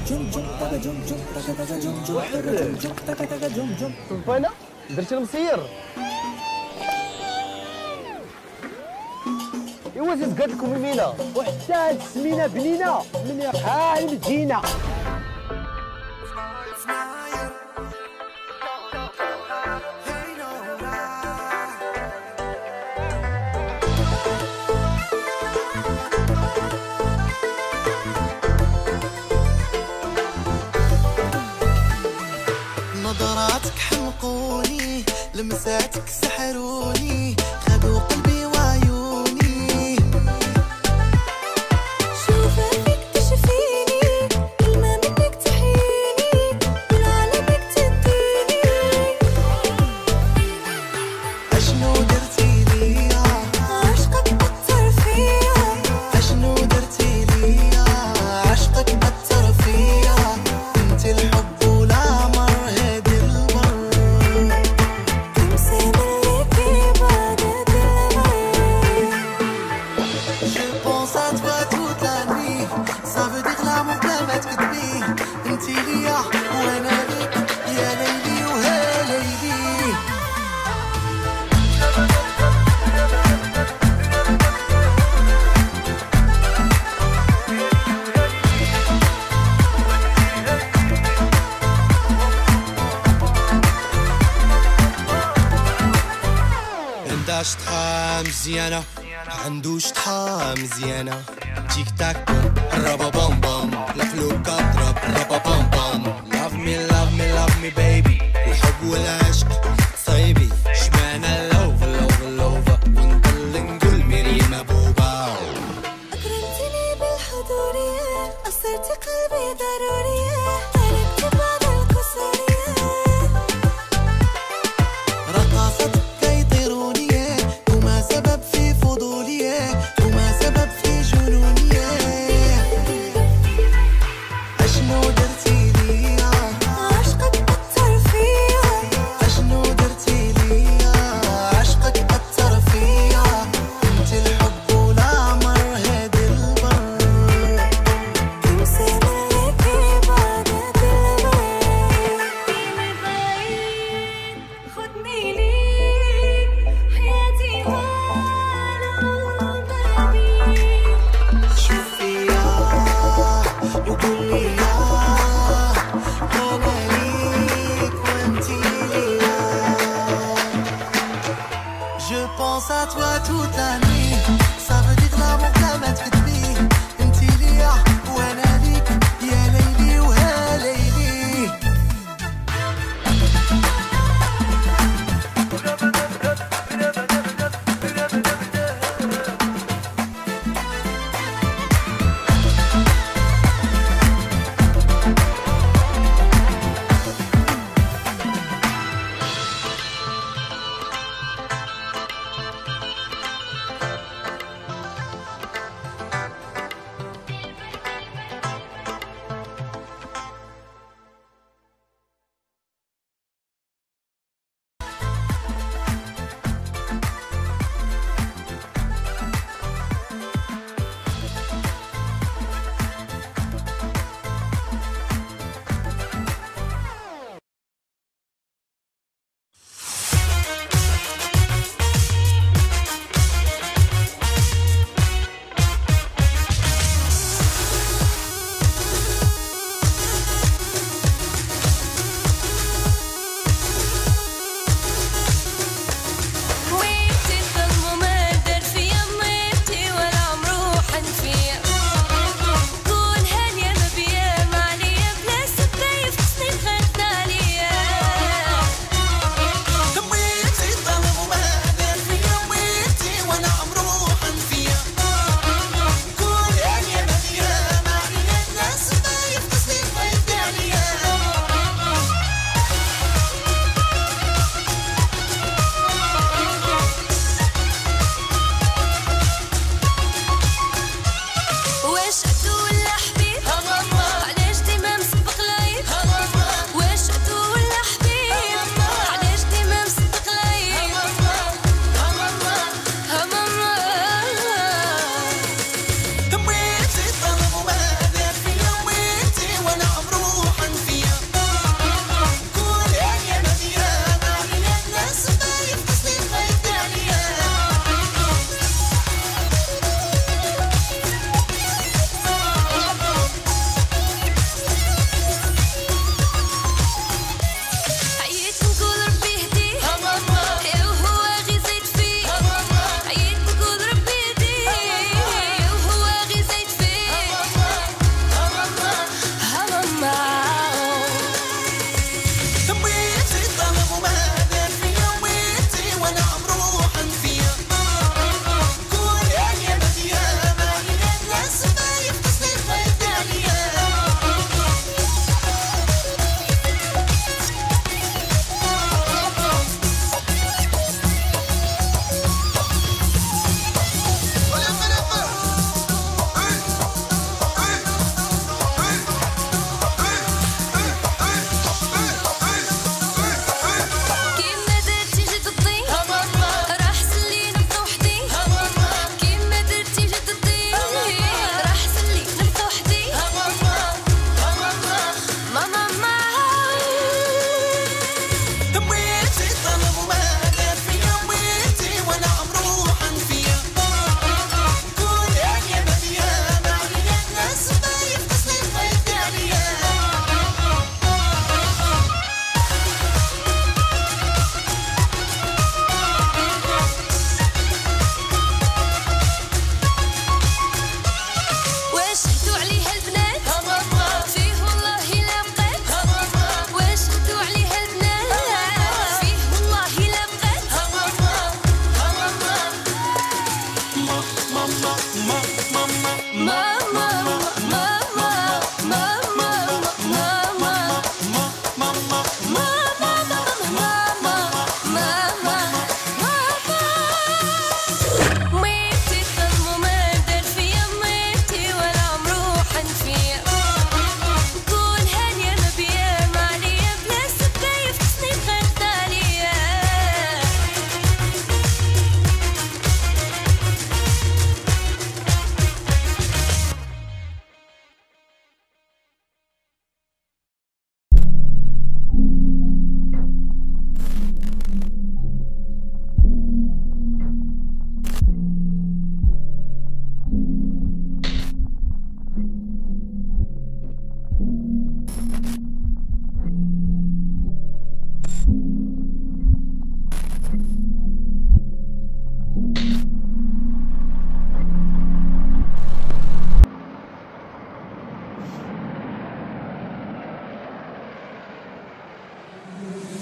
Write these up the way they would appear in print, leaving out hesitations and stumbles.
طنطينا درتي المصير. ايوا زيد قالت لكم يمينه وحتى هاد السمينه بنينه من شحال من مدينه. نظراتك حمقوني، لمساتك سحروني، خذوا قلبي وعيوني. شوفة فيك تشفيني، كلمة منك تحييني، والعالمك تديني. أشنو درتي ليا؟ عشقك أثر فيا. أشنو درتي ليا؟ عشقك أثر فيا. انت الحب شطحة مزيانة، عندو شطحة مزيانة. تيك تاك رابا بام بام، الفلوكة ضرب رابا بام بام. Love me love me love me baby، الحب والعشق صايبي. شمعنا اللوف اللوف اللوف، ونضل نقول مريم بوبا. أكرمتني بالحضورية، أثرتي قلبي ضرورية. تركت بعض الكسورية، رقصت سبب في فضولية، وما سبب في جنونية. أشنو درتي ليا؟ عشقك أثر فيا. أشنو درتي ليا؟ عشقك أثر فيا. انت الحب والعمر هادي البر. تمسي ملكي بار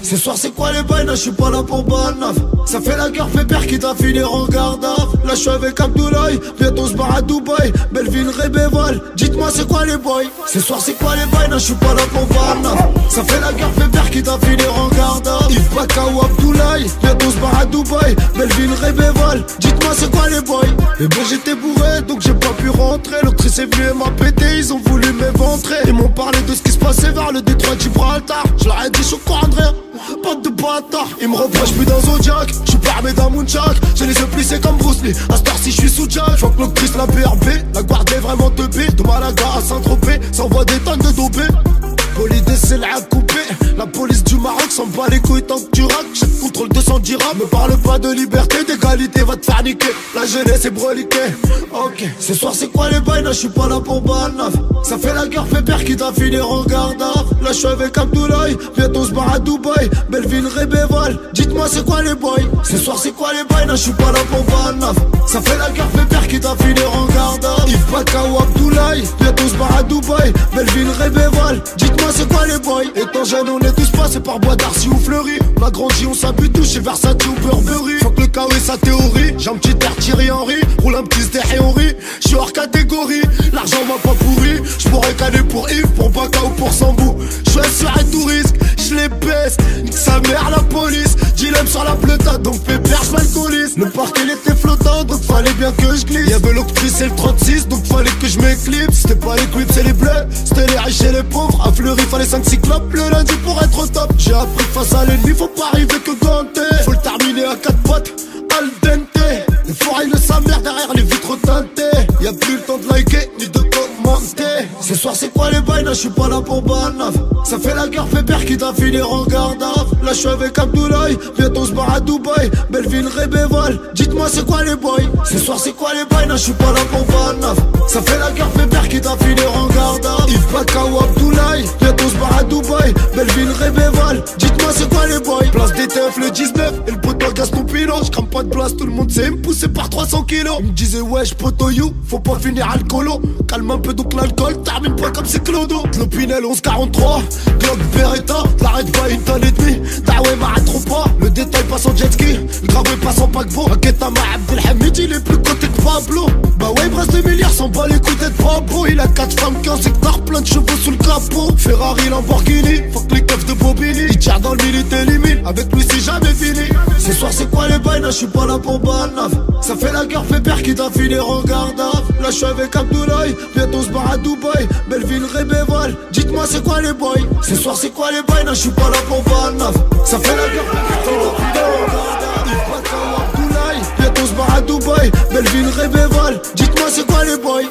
Ce soir c'est quoi les bails, là je suis pas là pour Balnaf. Ça fait la guerre, fait père qui t'a finir en garde à vue. Là je suis avec Abdoulaye, bientôt on se barre à Dubaï. Belleville, Rébéval, dites-moi c'est quoi les boys. Ce soir c'est quoi les bails, là je suis pas là pour Balnaf. Ça fait la guerre, fait père qui t'a finir en garde à vue. Yves Baka ou Abdoulaye, bientôt on se barre à Dubaï. Belleville, Rébéval, dites-moi c'est quoi les boys. Et bon j'étais bourré donc j'ai pas pu rentrer. L'autrice est venue et m'a pété, ils ont voulu m'éventrer. Ils m'ont parlé de ce qui se passait vers le détroit de Gibraltar. Je leur ai dit je suis au courant de rien, bande de bâtards. Ils me reprochent plus dans Zodiac, je suis permis dans Moonchak. J'ai les yeux plissés comme Bruce Lee, à cette heure-ci je suis sous Jack. J'vois que l'autrice la BRB, la garde est vraiment teubée. De Malaga à Saint-Tropez, s'envoie des tonnes de dopés. Polydé c'est la coupé, la police du Maroc s'en bat les couilles tant que tu raques. Chaque contrôle 200 dirhams, me parle pas de liberté, d'égalité, va te faire niquer. La jeunesse est broliquée, ok. Ce soir c'est quoi les bails, là je suis pas là pour Balnaf. Ça fait la guerre, fait père qui t'a finir en garde à vue. Là je suis avec Abdoulaye, bientôt on se barre à Dubaï. Belleville, Rébéval, dites-moi c'est quoi les boys. Ce soir c'est quoi les bails, là je suis pas là pour Balnaf. Ça fait la guerre, fait père qui t'a finir en garde à vue. Yves Baka ou Abdoulaye, bientôt on se barre à Dubaï. Belleville, Rébéval, dites-moi c'est quoi les boys. Étant jeune on est tous passés par Bois d'Arcy ou Fleury. On a grandi, on s'habite tous chez Versace ou Burberry. Faut que le chaos et sa théorie. J'ai un petit air Thierry Henry, roule un petit Henry. J'suis hors catégorie, l'argent m'a pas pourri. J'pourrais caler pour Yves, pour Baka ou pour Sambou. J'suis assuré tout risque, j'les baisse. Nique sa mère la police, dilemme sur la pleutade donc pépère j'm'alcoolise. Le parc il était flottant donc fallait bien que je glisse. Y'avait l'octrice et le 36 donc fallait que je m'éclipse. C'était pas les clips c'est les bleus, c'était les riches et les pauvres. À Fleury fallait 5 cyclopes le lundi pour être au top. J'ai appris que face à l'ennemi faut pas arriver que ganté. Faut le terminer à 4 potes, al dente. Le forail de sa mère derrière les vitres teintées. Y'a plus le temps de liker ni de commenter. Ce soir c'est quoi les bails, là je suis pas là pour Balnaf. Ça fait la guerre, fait père qui t'a finir en garde à vue. Là je suis avec Abdoulaye, bientôt on se barre à Dubaï. Belleville, Rébéval, dites-moi c'est quoi les boys. Ce soir c'est quoi les bails, là je suis pas là pour Balnaf. Ça fait la guerre, fait père qui t'a finir en garde à vue. Yves Baka ou Abdoulaye, bientôt on se barre à Dubaï. Belleville, Rébéval, dites-moi c'est quoi les boys. Place des teufs le 19 et le poteau Gaston Pilon. J'crame pas de place, tout le monde sait me pousser par 300 kilos. Il me disait wesh poto you, faut pas finir alcoolo. Calme un peu donc l'alcool, termine pas comme c'est Clodo. L'Opinel 1143, Glock Beretta. T'arrêtes pas une tonne et demie, Daoué m'arrête trop pas. Le détail passe en jet ski, le gravé passe en paquebot. Aketa ma Abdelhamid, il est plus côté que Pablo. Bah ouais, il brasse 2 milliards, s'en bat les coups d'être pas beau. Il a 4 femmes, 15 hectares, plein de chevaux sous le capot. Ferrari, Lamborghini, faut que les keufs de Bobini. Il tire dans le mille, il t'élimine, avec lui c'est jamais fini. Ce soir c'est quoi les bails, là je suis pas là pour Balnaf. Ça fait la guerre, fait père qui t'a finir en garde à vue. Là je suis avec Abdoulaye, bientôt on se barre à Dubaï. Belleville, Rébéval, dites-moi c'est quoi les boys. Ce soir c'est quoi les bails, là je suis pas là pour Balnaf. Ça fait la guerre, fait père qui t'a finir en garde à vue. Yves Baka ou Abdoulaye, bientôt on se barre à Dubaï. Belleville, Rébéval, dites-moi c'est quoi les boys.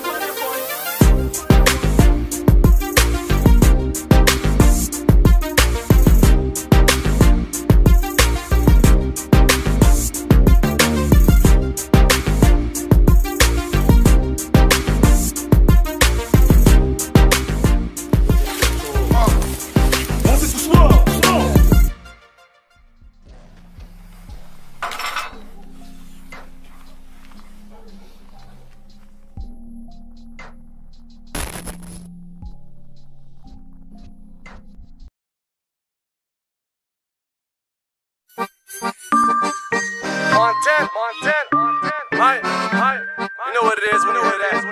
Montana, right, you know what it is, we know what it is,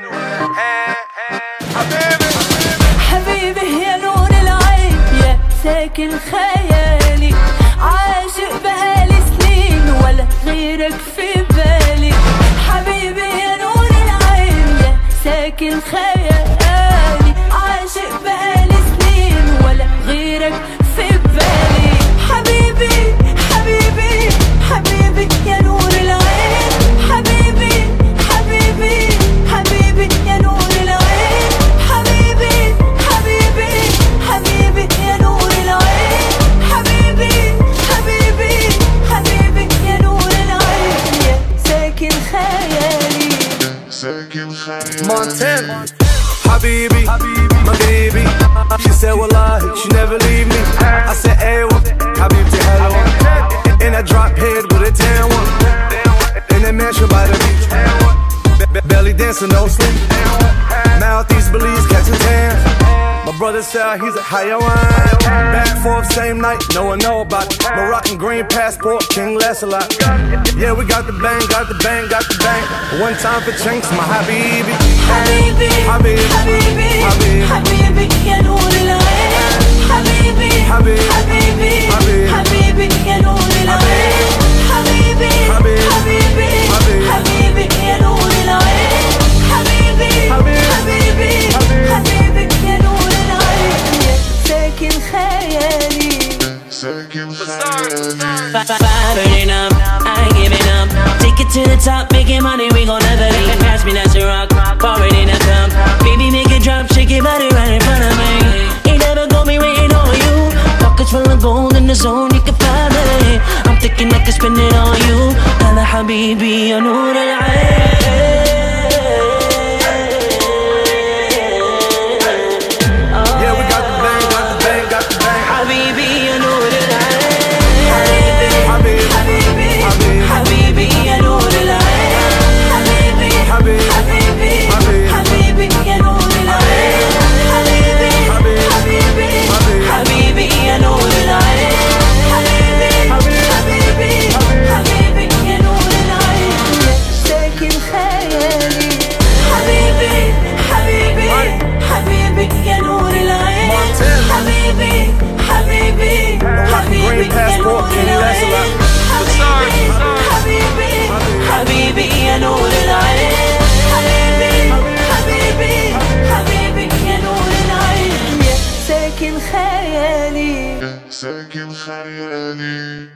حبيبي يا نور العين يا ساكن خيالي عاشق بقالي سنين ولا غيرك في بالي حبيبي يا نور العين يا ساكن خيالي عاشق بقالي سنين ولا غيرك في بالي حبيبي حبيبي حبيبي يا نور العين حبيبي حبيبي حبيبي يا نور العين حبيبي حبيبي حبيبي يا نور العين حبيبي حبيبي حبيبي يا نور العين يا ساكن خيالي Montana, Habibi, my baby. She said, wallahi, she never leave me. I said, aywa, Habibti, hello. And I drop head with a tan one. In that mansion by the beach. Belly dancing, no sleep. Mouth these Belize catching tan. My brother said he's a hayawan. Back forth same night, no one know about it. Moroccan green passport, King Lancelot. Yeah, we got the bang, got the bang, got the bang. One time for chinks, my habibi. حبيبي حبيبي حبيبي حبيبي حبيبي يا نور العين حبيبي حبيبي حبيبي حبيبي حبيبي يا نور العين حبيبي حبيبي حبيبي حبيبي حبيبي يا نور العين حبيبي حبيبي حبيبي يا نور العين ساكن خيالي Burning up, I ain't giving up. Take it to the top, making money, we gon' never leave. Pass me that rock, pour it in a cup. Baby, make it drop, shake your body right in front of me. Ain't never gonna be waiting on you. Pockets full of gold in the zone, you can find it. I'm thinking I can spend it on you. Hala habibi, ya noor al-ain. Yeah, we got the bang, got the bang, got the bang. Habibi, ya noor al-ain. حبيبي حبيبي حبيبي حبيبي يا نور العين حبيبي حبيبي حبيبي حبيبي حبيبي يا نور العين حبيبي حبيبي حبيبي يا نور العين حبيبي حبيبي حبيبي يا نور العين ساكن خيالي حبيبي حبيبي حبيبي يا نور العين حبيبي حبيبي حبيبي يا نور العين حبيبي حبيبي يا نور العين حبيبي حبيبي حبيبي يا نور العين ساكن خيالي ساكن خيالي.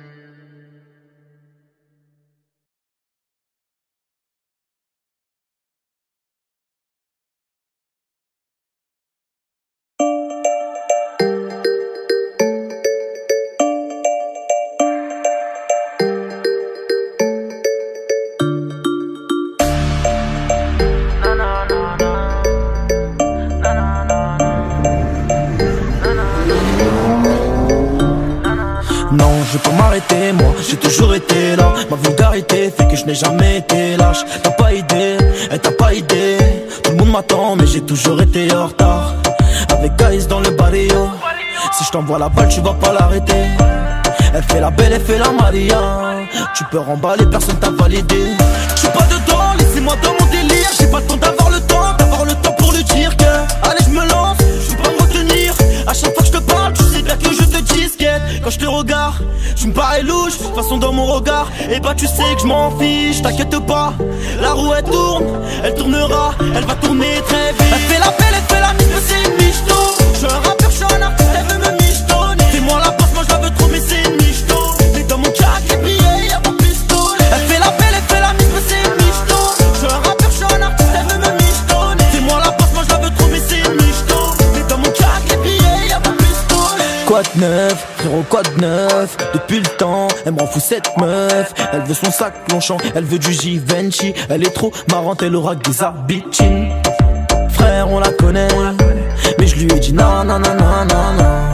Non, je vais pas m'arrêter, moi, j'ai toujours été là. Ma vulgarité fait que je n'ai jamais été lâche. T'as pas idée, t'as pas idée. Tout le monde m'attend, mais j'ai toujours été en retard. Avec Guys dans le barrio. Si je t'envoie la balle, tu vas pas l'arrêter. Elle fait la belle, elle fait la Maria. Tu peux remballer, personne t'a validé. Je suis pas dedans, laissez-moi dans mon délire. J'ai pas le temps d'avoir le temps pour lui dire que allez, je me lance, je vais pas me retenir. À chaque fois que je te parle, tu sais bien que je te disquette. Quand je te regarde, tu me parais louche. De toute façon dans mon regard, et bah tu sais que je m'en fiche. T'inquiète pas, la roue elle tourne, elle tournera, elle va tourner très vite. Elle fait la belle, elle fait la mise, mais c'est une michto. Je suis un rappeur, je suis un artiste, elle veut me michetonner. Fais-moi la passe, moi je la veux trop, mais c'est une michto. Mais dans mon cac, les billets, y'a mon pistolet. Elle fait la belle, elle fait la mise, mais c'est une michto. Je suis un rappeur, je suis un artiste, elle veut me michetonner. Fais-moi la passe, moi je la veux trop, mais c'est une michto. Mais dans mon cac, les billets, y'a mon pistolet. Quoi de neuf, frérot, quoi de neuf? Depuis le temps, elle m'en fout cette meuf. Elle veut son sac Longchamp, elle veut du Givenchy. Elle est trop marrante, elle aura que des habitines. Frère, on la connaît, mais je lui ai dit non, non, non, non, non,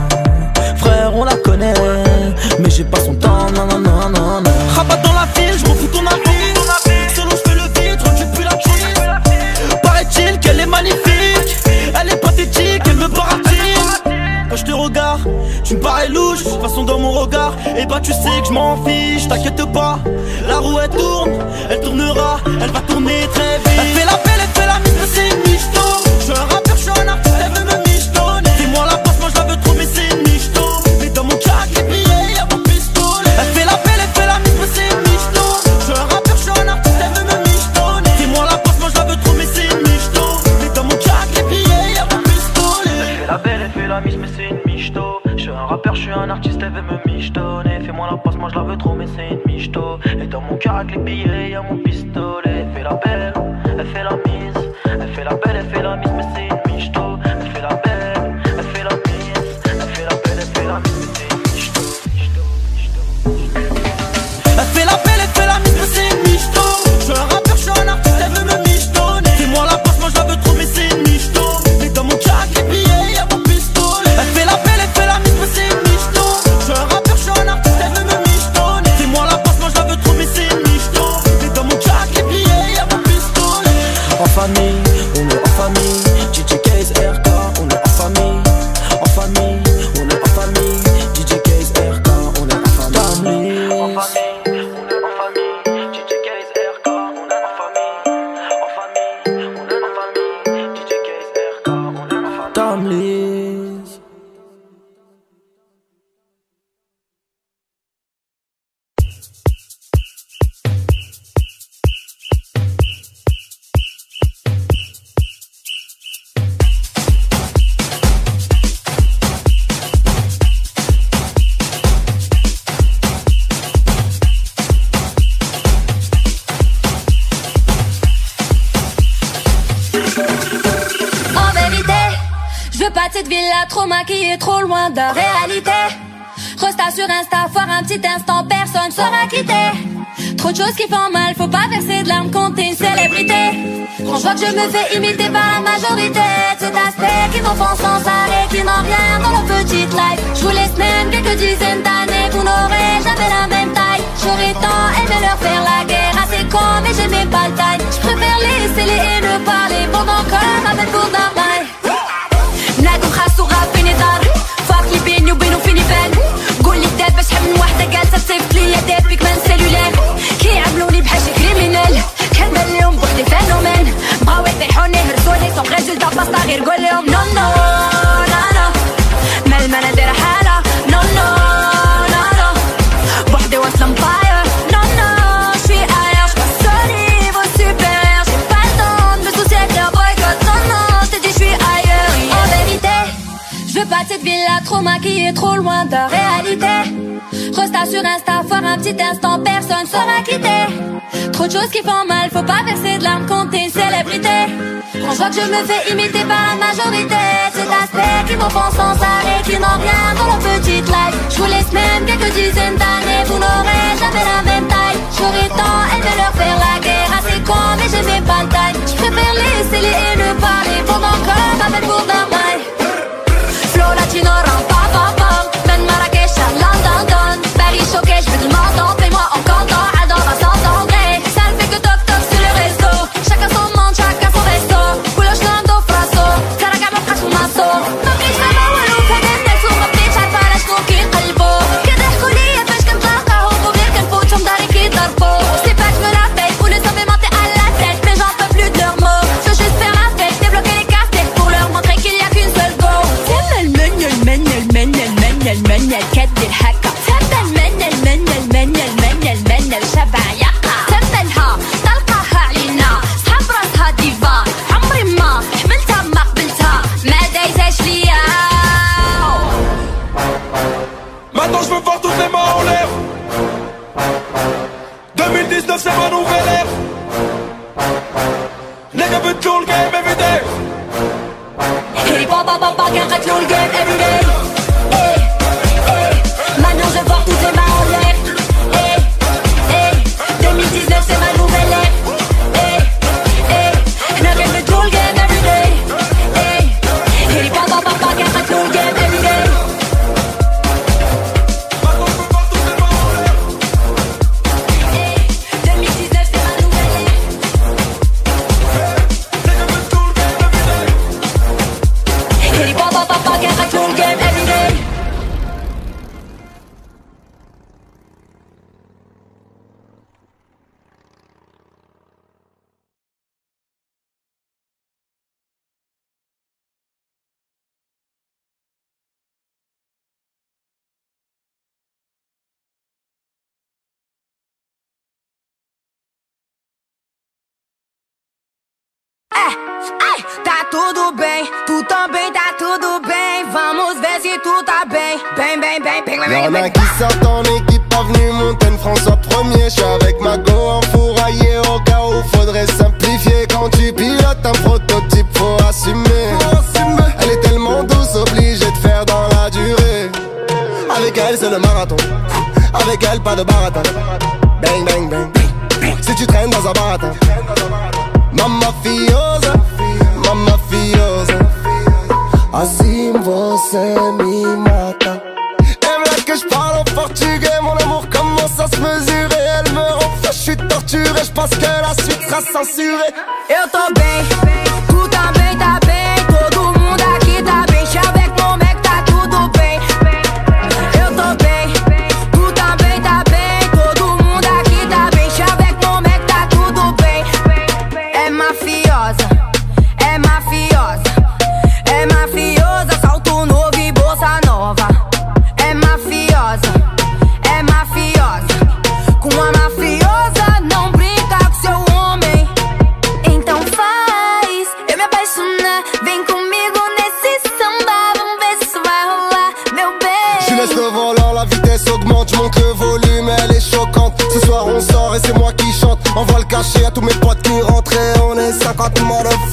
non. Frère, on la connaît, mais j'ai pas son temps, non, non, non, non, non. Rabat dans la ville, je m'en fous ton avis. Selon je fais le vide, recule plus la crise. Paraît-il qu'elle est magnifique, elle est pathétique, elle me baratine. Quand je te regarde, tu me parais louche. De toute façon dans mon regard, et bah tu sais que je m'en fiche. T'inquiète pas, la roue elle tourne, elle tournera, elle va tourner très vite. Elle fait la belle, elle fait la mise, mais c'est une michto. Je suis un rappeur, je suis un artiste, elle veut me michetonner. Fais-moi la passe, moi je la veux trop, mais c'est une michto. Mais dans mon cac, les billets, y'a mon pistolet. Elle fait la belle, elle fait la mise, mais c'est une michto. Je suis un rappeur, je suis un artiste, elle veut me michetonner. Fais-moi la passe, moi je la veux trop, mais c'est une michto. Mais dans mon cac, les billets, y'a mon pistolet. Elle fait la belle, elle fait la mise, mais c'est une michto. Je suis un rappeur, je suis un artiste, elle veut me michetonner. Fais-moi la passe, moi je la veux trop, mais c'est une michto. Et dans mon cœur avec les billets, y'a mon pistolet. Elle fait la belle, elle fait la mise. Elle fait la belle, elle fait la mise, mais c'est une michto. Elle fait la belle, elle fait la mise. Elle fait la belle, elle fait la mise, mais c'est une michto. Elle fait la belle, elle fait la mise, mais c'est une michto. Je suis un rappeur, je suis un artiste, elle veut me michetonner. Fais-moi la passe, moi je la veux trop, mais c'est une michto. Mais dans mon cac, les billets, y'a mon pistolet. Elle fait la belle, elle fait la mise, mais c'est une michto. Je suis un rappeur, je suis un artiste, elle veut me michetonner. Fais-moi la passe, moi je la veux trop, mais c'est une michto. Mais dans mon Je veux pas de cette villa trop maquillée, trop loin de la réalité. Resta sur Insta, foire un petit instant, personne sera quitté. Trop de choses qui font mal, faut pas verser de larmes quand t'es une célébrité. Quand je vois que je me fais imiter par la majorité, cet aspect qui m'offense sans arrêt, qui n'ont rien dans leur petite life. Je vous laisse même quelques dizaines d'années, vous n'aurez jamais la même taille. J'aurais tant aimé leur faire la guerre, assez con mais j'aimais pas le taille. Je préfère laisser les et ne parler pendant que m'appelle pour d'armaille. نادو خاصو غافي نضار فاكي بيني وبينو فين يبان قولي دابا شحال من وحدة جالسة تصيفط ليا دابيك من سيلولار كيعاملوني بحال شي كريمينال كنبان ليهم بوحدي فينومين بغاو يطيحوني هرسوني سون ريزولتا باستا غير قوليهم نو نو لا مال ما انا دايرة حالة نو نو لا بوحدي واصلة مطاير نو نو شوي اير j'passe au niveau supérieur j'ai pas le temps de me soucier de leur boycott non non t'es dit j'suis ailleurs. En vérité, je veux pas de cette villa trop maquillée, trop loin de la réalité. Resta sur Insta, foire un petit instant, personne sera quitté. Trop de choses qui font mal, faut pas verser de larmes quand t'es une célébrité. Quand je vois que je me fais imiter par la majorité, cet aspect qui m'offense sans arrêt, qui n'ont rien dans leur petite life. Je vous laisse même quelques dizaines d'années, vous n'aurez jamais la même taille. J'aurais tant aimé leur faire la guerre, assez con mais j'aimais pas le taille. Je préfère laisser les et ne parler pendant que m'appelle pour d'armaille. Flow latino, ram pam pam pam, من مراكش à London, Paris choqué, je veux du menton, fais-moi en canton, adore à 100 degrés. Ça ne fait que toc toc sur le réseau, chacun son monde, chacun son resto. كلش لاندو فراسو، ترى كاع مبقاش ماسو. مبقيتش فاهمة والو فهاد الناس ومبقيتش عارفة علاش كون كينقلبو. كيضحكوا ليا فاش كنتلاقاهم وغير كنفوتهم داري كيضربو. C'est pas que je me la fais, vous le savez monter à la tête, mais j'en peux plus de leurs mots. Je veux juste faire la fête, débloquer les casse-têtes pour leur montrer qu'il y a qu'une seule go. المن كدي الحكا تم المن شبع يقع تمنها طلقها علينا صحاب راسها ديفا عمري ما حملتها ما قبلتها ما دايزاش ليا. Maintenant je veux voir toutes les mains en l'air. 2019 c'est ma nouvelle ère. Les gars veulent tout le game every day. Hey papa قتلوا le game every day. Maintenant je veux voir toutes les mains en l'air. 2019 c'est ma nouvelle ère. Nigga veut tout le game every day. Hey papa قتلوا le game every day. Maintenant je veux voir toutes les mains en l'air. 2019 c'est ma nouvelle ère. Les gars veulent tout le game every day. Hey papa قتلوا le game every day. Tá tudo bem, tu também tá tudo bem. Vamos ver se tu tá bem. Bem, bem, bem, bem, bem, Y'en a bem. qui sortent en équipe, pas venu Montaigne, François premier. J'suis avec ma go enfouraillé au cas où faudrait simplifier. Quand tu pilotes un prototype, faut assumer. Elle est tellement douce, obligée de faire dans la durée. Avec elle c'est le marathon, avec elle pas de baratin. Bang bang bang, si tu traînes dans un baratin. Mamma fiosa, assim você me mata. Elle là que je parle en portugais, mon amour commence à se mesurer. Elle me rend fou, je suis torturé, je pense que la suite sera censurée. Eu tô bem, tu também tá bem. Todo mundo aqui tá bem. Chá avec mon mec, tá tudo bem. Eu tô bem, tu também tá bem. Todo mundo aqui tá bem. Chá avec mon mec, tá tudo bem. É mafiosa, é mafiosa. É mafiosa, salto novo e bolsa nova. É mafiosa, é mafiosa. Com a mafiosa não brinca com seu homem. Então faz eu me apaixonar. Vem comigo nesse samba. Vamos ver se vai rolar, meu bem. Je laisse le volant, la vitesse augmente, je monte le volume, elle est choquante. Ce soir on sort et c'est moi qui chante. Envoie le cachet à tous mes potes qui rentrent et on est 50 motherfuck.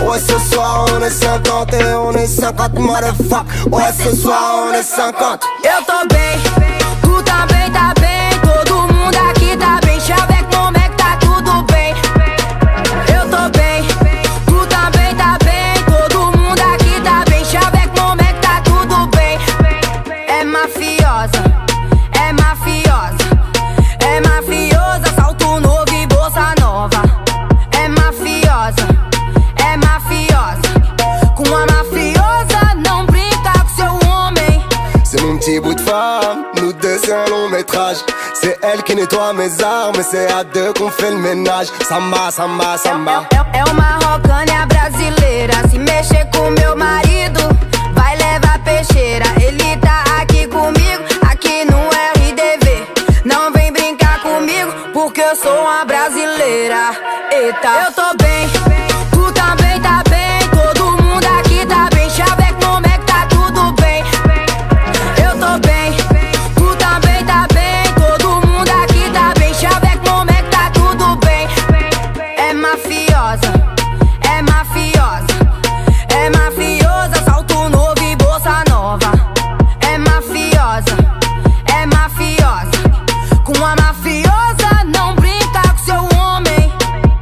Ouais ce soir on est 50 et on est 50 motherfuck. Ouais ce soir on est 50. Eu tô bem, tu também tá bem. Todo mundo aqui tá bem. Chá avec mon mec, tá tudo bem. Eu tô bem, tu também tá bem. Todo mundo aqui tá bem. Chá avec mon mec, tá tudo bem. É mafiosa, é mafiosa. É mafiosa, salto novo e bolsa nova. É mafiosa, é mafiosa. Com a mafiosa não brinca com seu homem. C'est mon petit bout de femme, nous deux c'est un long métrage. C'est elle qui nettoie mes armes et c'est à deux qu'on fait le ménage. Samba, samba, samba. É uma rocânia brasileira. Se mexer com meu marido, vai levar peixeira. Ele tá aqui comigo, aqui no RDV. Não vem brincar comigo, porque eu sou uma brasileira. Eita, eu tô bem, tu também tá bem. Todo mundo aqui tá bem. Chá avec mon mec, tá tudo bem. Eu tô bem, tu também tá bem. Todo mundo aqui tá bem. Chá avec mon mec, tá tudo bem. É mafiosa, é mafiosa. É mafiosa, salto novo e bolsa nova. É mafiosa, é mafiosa. Com a mafiosa não brinca com seu homem.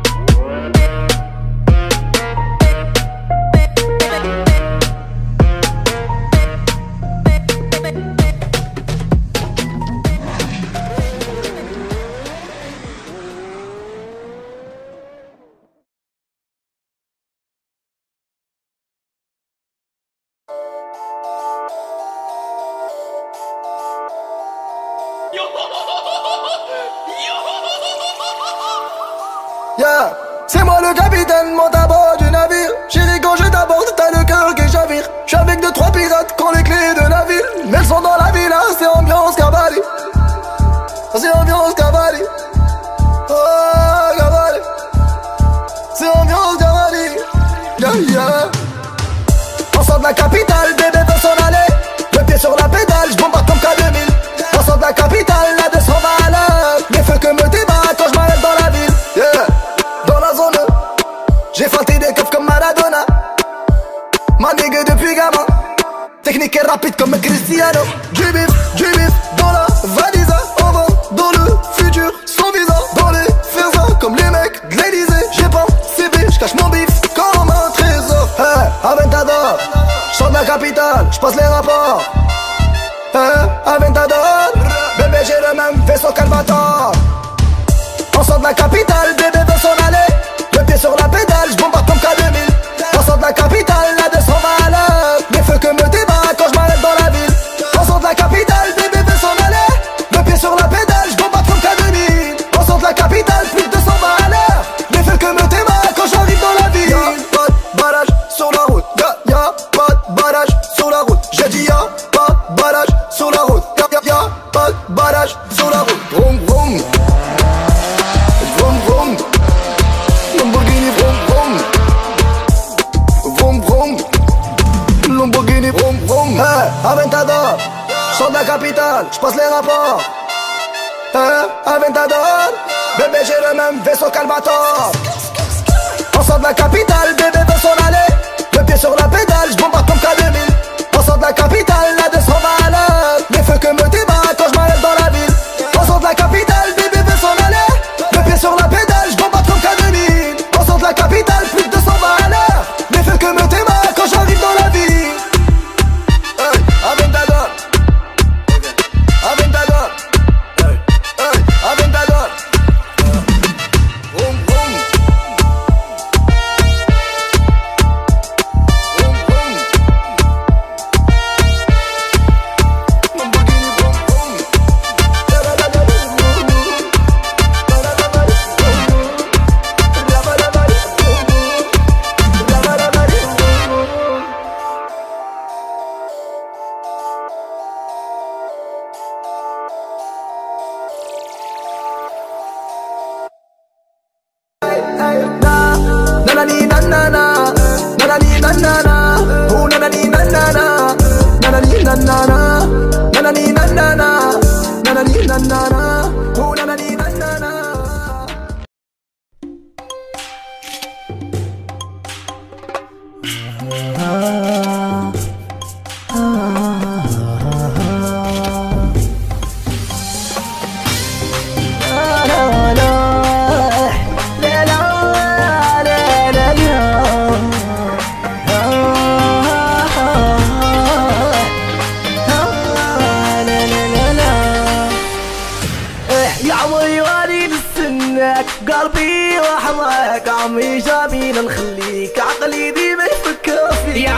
Yeah, c'est moi le capitaine, monte à bord du navire. Chérie quand je t'aborde, t'as le cœur qui chavire. J'suis avec 2-3 pirates qui ont les clés de la ville. Mais elles sont dans la villa, c'est ambiance cavalier. C'est ambiance cavalier. Oh cavalier. C'est ambiance cavalier. Yeah yeah. On sort de la capitale, bébé veut s'en aller. Le pied sur la pédale, j'bombarde comme K2000. On sort de la capitale, la 200 va à l'heure. Les feux que me débat quand j'm'arrête dans la ville. Yeah. Dans la zone, j'ai feinté des keufs comme Maradona. Manigue depuis gamin. Technique et rapide comme Cristiano. Du bif dans la valise. On va dans le futur sans visa. Dans les faisans comme les mecs de l'Elysée. J'ai pas CV, j'cache mon bif comme un trésor. Hey, Aventador, j'sors de la capitale, j'passe les rapports. Hey, Aventador, bébé j'ai le même vaisseau qu'Albator. On sort de la capitale, bébé veut s'en aller. Le pied sur la pédale, j'bombarde comme K2000. On sort de la capitale, la 200 va à l'heure. Les feux que me débat quand j'm'arrête dans la ville. On sort de la capitale, bébé veut s'en aller. Le pied sur la pédale, j'bombarde comme K2000. On sort de la capitale, plus de 200 va à l'heure. Les feux que me débat quand j'arrive dans la ville. Y'a pas de barrage sur la route. Y'a pas de barrage sur la route. J'ai dit y'a pas de barrage sur la route. Y'a pas de barrage sur la route. Vroom vroom. Vroom vroom. Lamborghini vroom vroom. Vroom vroom. Lamborghini vroom vroom. Hey, Aventador, j'sors de la capitale, j'passe les rapports. Hey, Aventador, bébé j'ai le même vaisseau qu'Albator. On sort de la capitale, bébé veut s'en aller. Le pied sur la pédale, j'bombarde comme K2000. On sort de la capitale, la 200 va à l'heure. Les feux que me débat quand j'm'arrête dans la ville. On sort de la capitale, bébé veut s'en aller. Le pied sur la pédale, j'bombarde comme K2000. On sort de la capitale, plus de 200 va à l'heure. Les feux que me débat quand j'arrive dans la ville. Hey, Aventador. Aventador. Hey, hey, Aventador. Vroom vroom. Vroom vroom.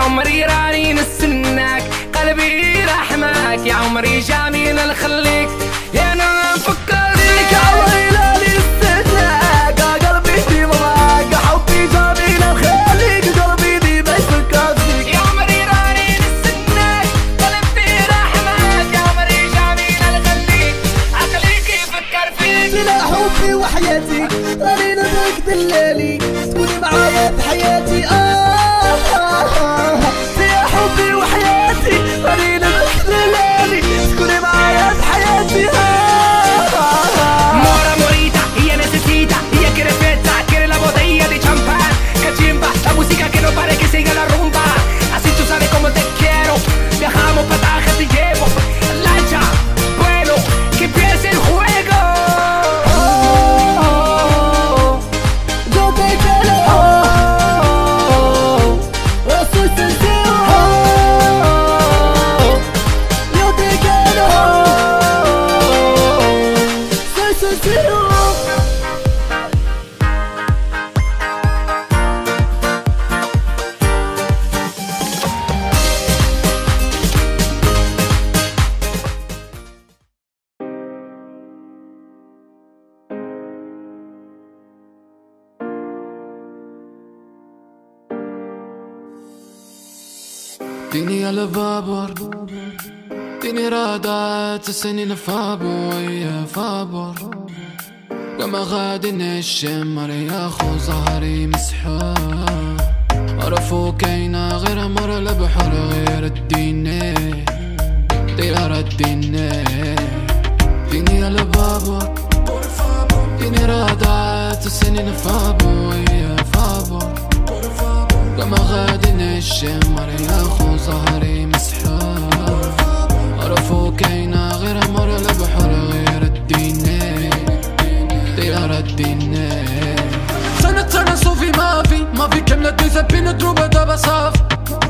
عمري راني نستناك قلبي رحمك يا عمري جاني نخليك يا انا نفكر فيك يا عمري راني نستناك قلبي ديما معاك حبي جاني نخليك قلبي ديما يفكر فيك يا عمري راني نستناك قلبي رحمك يا عمري جاني نخليك عقلي يفكر فيك يا حبي وحياتي راني نبغيك دلالي تكوني معايا بحياتي يا حبي وحياتي راني نبغيك دلالي تكوني معايا بحياتي Mora morita, ella necesita, ella quiere fiesta, quiere la botella de champán, cachimba, la música que no pare que siga la rumba, así tú sabes cómo te quiero, viajamos pataje te llevo, lancha, vuelo, que empiece el juego. Yo te quiero, soy sincero, yo te quiero, soy sincero. اديني على بابور اديني رادات السنين فابو يا فابور كما غادي الشمر يا خو ظهري مسحور عرفو كاينة غير مر البحر غير الديني ديار الديني اديني على بابور اديني رادات السنين فابو يا فابور كما غادي الشمر يا خو ظهري مسحور عرفو كاينة غير مر البحر غير الديني ديار الديني سنة صوفي ما في كاملة ديزابي نضربها دابا صافي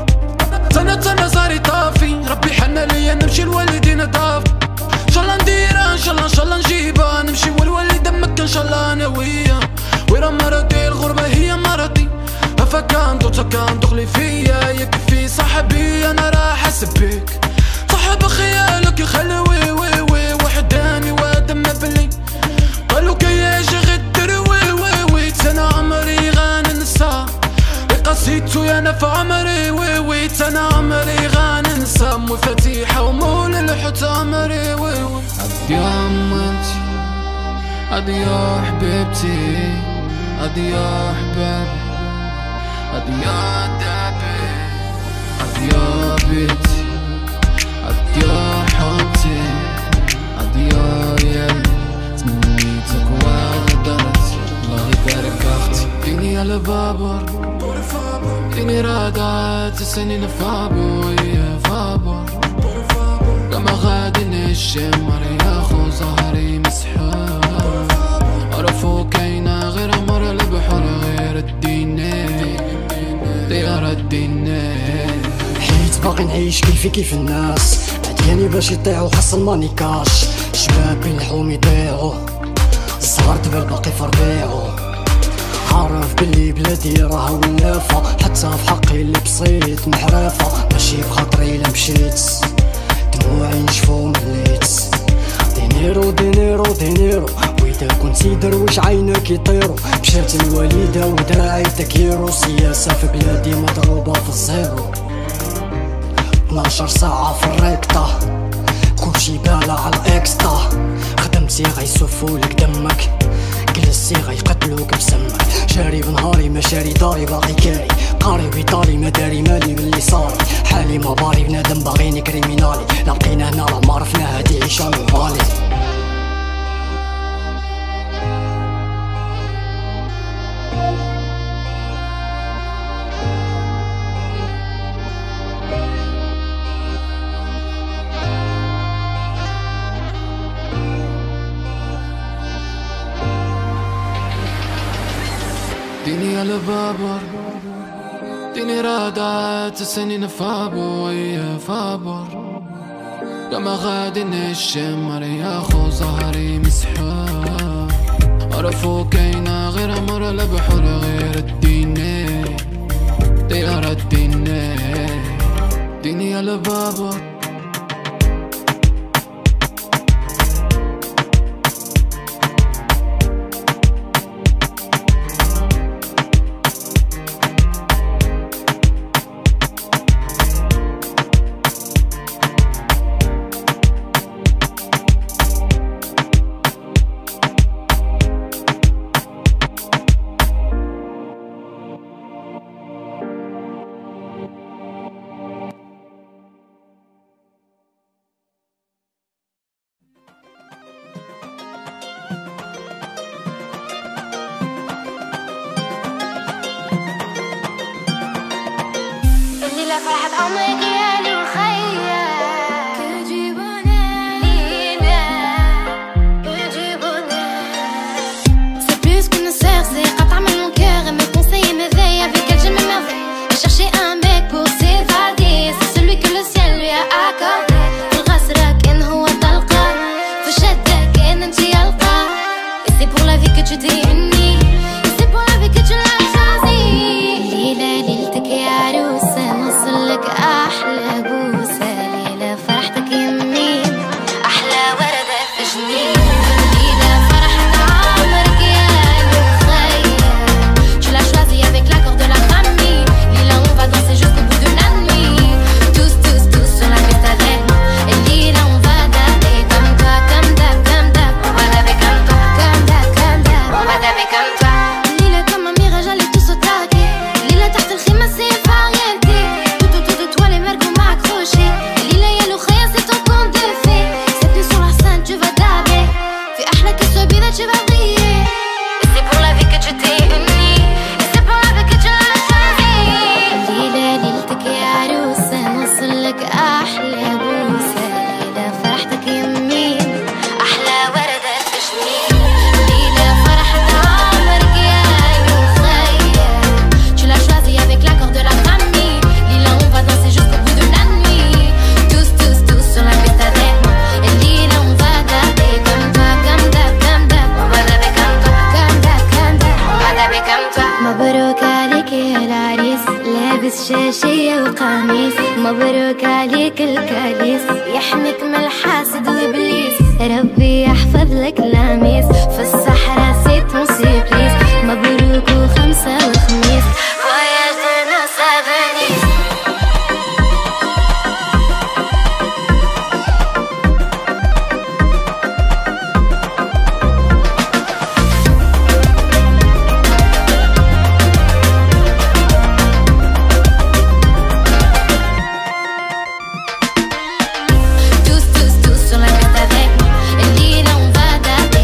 سنة صاري طافي ربي حنا ليا نمشي لوالدينا ضاف ان شاء الله نديرها ان شاء الله نجيبها نمشي والوالدة مكة ان شاء الله انا ويا ويرا مرضي الغربة هي مرضي فكان دخلي فيا يكفي صاحبي انا راح اسبك صاحب خيالك يخلي وي وي وي وحداني ودم بلي قالوا كياش غدر وي وي وي انا عمري غاني نسى قصيتو يا انا في عمري وي وي انا عمري غاني نسى مفاتيحة ومول الحوت عمري وي وي عدي يا امتي عدي يا حبيبتي عدي يا حبابي عدي يا دابي عدي يا بيتي عدي يا حبتي عدي يا يلي تمنيتك وغدرت الله يبارك اختي اديني على بابور اديني رادات السنين فابو يا فابور كما غادي الشمر يا خو ظهري مسحور عرفو كاينة غير مر البحر غير الديني ديار الديني حيت باغي نعيش كيف الناس عدياني باش يطيعو حصل ماني كاش شباب يلحوم يطيعو الصغار دبل باقي في ربيعو عارف بلي بلادي راها ولافة حتى في حقي اللي بسيط محرافة ماشي بخاطري الا مشيت دموعي نشفو مليت دينيرو دينيرو دينيرو وإذا كنتي درويش عينك يطيرو مشات الوالدة ودراعي تكيرو سياسة في بلادي مضروبة في الزيرو 12 ساعة في الريكطة كلشي بالا على الاكستا خدمتي غيسفولك دمك جلستي غيقتلوك بسمك شاري بنهاري ما شاري داري باغي كاري قاري بيطاري ما داري مالي باللي صاري حالي ما باري بنادم باغيني كريمينالي لا بقينا هنا راه ما عرفنا هادي عيشة نورمالي اديني على بابور اديني رادات السنين فابو يا فابور كما غادي الشمر يا خو ظهري مسحور عرفو كاينة غير مر البحر غير الديني طيارة ديني على بابور. فرحة عمرك يا لي وخيا c'est plus qu'une sœur, c'est قطعة من mon cœur. Elle me conseille et me veille, avec elle je m'émerveille. J'ai cherché un mec pour s'évader, c'est celui que le ciel lui a accordé. الغسرة كان هو طلقة في شدة كان انت يلقى. Et c'est pour la vie que tu t'es unie, et c'est pour la vie que tu l'as choisi. ليلة ليلتك يا عروسة نوصلك أحلى بوسة. ليلة فرحتك يمين أحلى وردة في جنين. ليلة فرحة عمرك يا لخيا. Tu l'as choisi avec l'accord de la famille. Lila on va danser jusqu'au bout de la nuit. Tous sur la piste avec moi. Et Lila on va daber comme toi, comme d'hab, comme d'hab. On va daber comme toi, comme d'hab, comme d'hab. On va daber comme toi. Lila comme un mirage, elle est tous au taquet. Lila تحت الخيمة c'est variété. Tout autour de toi les mergues m'ont accroché. Lila يا لخيا c'est ton conte de fées. Cette nuit sur la scène tu vas daber. في أحلى كسوة بيضة tu vas briller. Et c'est pour la vie que tu t'es unie, et c'est pour la vie que tu l'as choisi. ليلة ليلتك يا عروسة نوصلك أحلى بوسة. ليلة فرحتك يمين أحلى وردة في جنين. ليلة فرحة عمرك يا لخيا. Tu l'as choisi avec l'accord de la famille. Lila on va danser jusqu'au bout de la nuit. Tous sur la piste avec moi. Et Lila on va daber comme toi, comme d'hab, comme d'hab. On va daber comme toi, comme d'hab, comme d'hab. On va daber comme toi. مبروك عليك يا العريس لابس شاشية وقميص. مبروك عليك الكاليس يحميك من الحاسد وإبليس. ربي يحفظ لك لاميس في الصحراء سيت موسيقليس. مبروك وخمسة وخميس voyage de noces à Venise. Tous sur la piste avec moi. Et Lila on va daber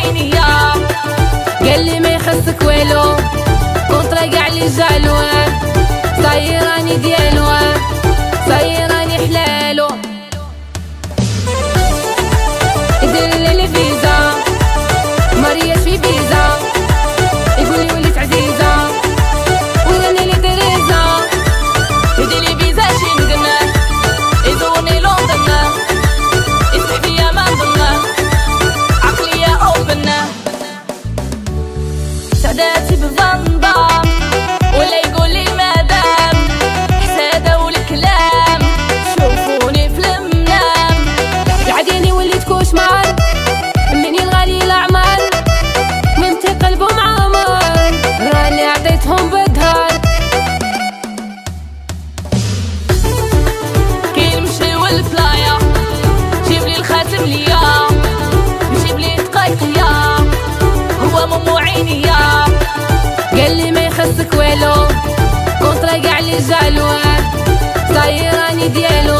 عيني يا قال لي ما يخصك والو كونطرا كاع لي جالو صايراني ديالو صايراني حلالو يدير لي فيزا مارياش في فيزا يقولي وليت عزيزة وراني لي تريزا يدير لي فيزا شي نقنا يزورني لندن يسمع فيا ما نظن عقلية اوبن سعداتي بفنضام ولا يقول لي مادام حسادة والكلام شوفوني في المنام العديني وليت كوشمار مني الغالي الاعمال منتي قلبهم عمر راني عطيتهم بدهار كي نمشي والبلايا جيب لي الخاتم ليا جيب لي دقايقيا هو مو عيني يا قال لي ما يخصك والو كونطرا كاع لي جالو صايراني ديالو